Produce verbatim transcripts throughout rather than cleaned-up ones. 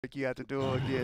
You have to do it again.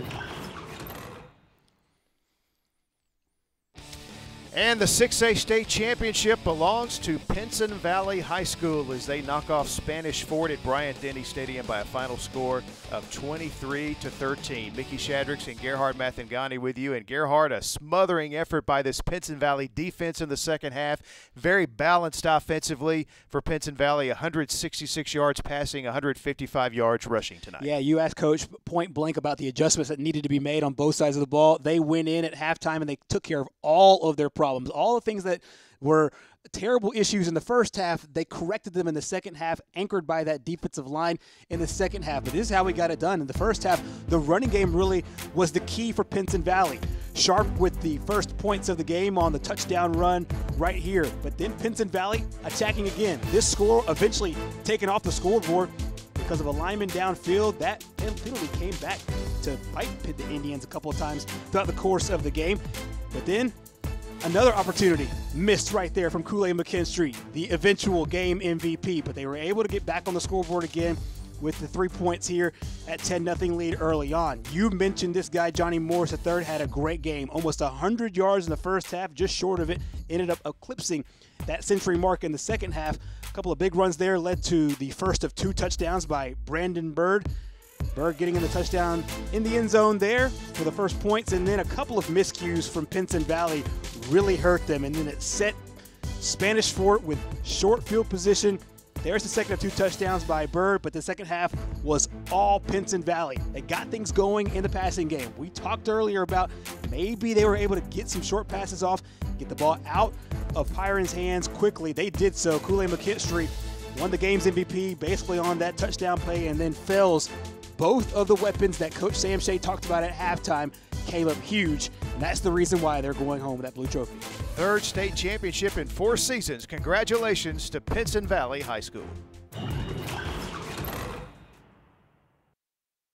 And the six A state championship belongs to Pinson Valley High School as they knock off Spanish Fort at Bryant-Denny Stadium by a final score of twenty-three to thirteen. Mickey Shadricks and Gerhard Mathangani with you. And Gerhard, a smothering effort by this Pinson Valley defense in the second half. Very balanced offensively for Pinson Valley. one hundred sixty-six yards passing, one hundred fifty-five yards rushing tonight. Yeah, you asked Coach point blank about the adjustments that needed to be made on both sides of the ball. They went in at halftime and they took care of all of their problems. All the things that were terrible issues in the first half, they corrected them in the second half, anchored by that defensive line in the second half. But this is how we got it done. In the first half, the running game really was the key for Pinson Valley. Sharp with the first points of the game on the touchdown run right here. But then Pinson Valley attacking again. This score eventually taken off the scoreboard because of a lineman downfield. That penalty came back to bite the Indians a couple of times throughout the course of the game. But then another opportunity missed right there from Kool-Aid-McKinstry, the eventual game M V P. But they were able to get back on the scoreboard again with the three points here at ten nothing lead early on. You mentioned this guy, Johnny Morris the third, had a great game. Almost one hundred yards in the first half, just short of it. Ended up eclipsing that century mark in the second half. A couple of big runs there led to the first of two touchdowns by Brandon Bird. Bird getting in the touchdown in the end zone there for the first points, and then a couple of miscues from Pinson Valley really hurt them, and then it set Spanish Fort with short field position. There's the second of two touchdowns by Bird, but the second half was all Pinson Valley. They got things going in the passing game. We talked earlier about maybe they were able to get some short passes off, get the ball out of Pyron's hands quickly. They did so. Kool-Aid-McKinstry won the game's M V P basically on that touchdown play, and then Fells, both of the weapons that Coach Sam Shea talked about at halftime, came up huge, and that's the reason why they're going home with that blue trophy. Third state championship in four seasons. Congratulations to Pinson Valley High School.